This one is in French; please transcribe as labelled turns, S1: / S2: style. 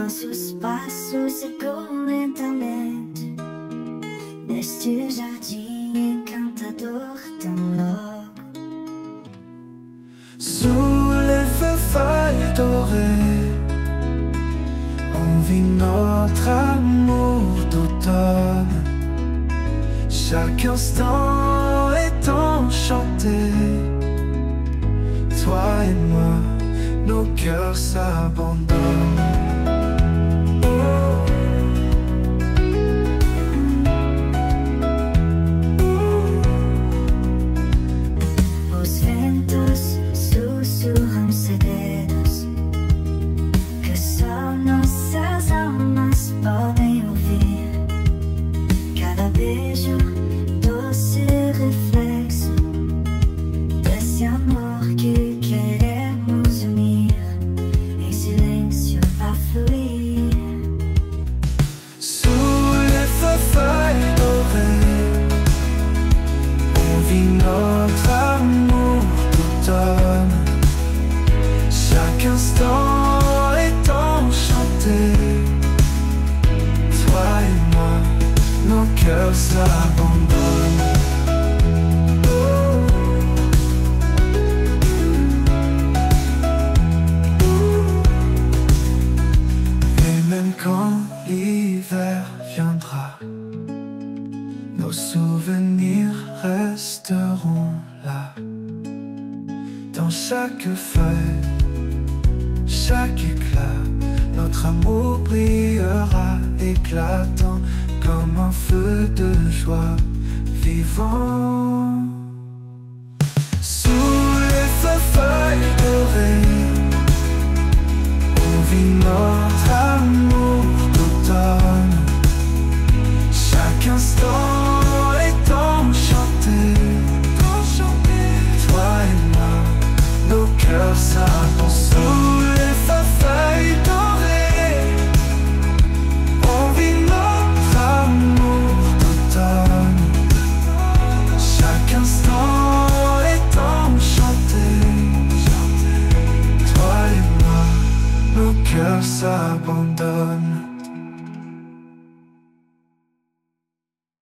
S1: Nossos passos seguram lentamente neste jardim encantador tão logo.
S2: Sous les feux feuilles dorées, on vit notre amour d'automne. Chaque instant est enchanté. Toi et moi, nos cœurs s'abandonnent.
S1: Os ventos sussurram segredos que só nossas almas podem ouvir. Cada beijo, doce reflexo desse amor que queremos unir, em silêncio a fluir.
S2: Sous les feux feuilles dorées, on vit notre amour d'automne. Chaque instant est enchanté. Toi et moi, nos cœurs s'abandonnent. Et même quand l'hiver viendra, nos souvenirs resteront là. Dans chaque feuille, chaque éclat, notre amour brillera éclatant comme un feu de joie vivant.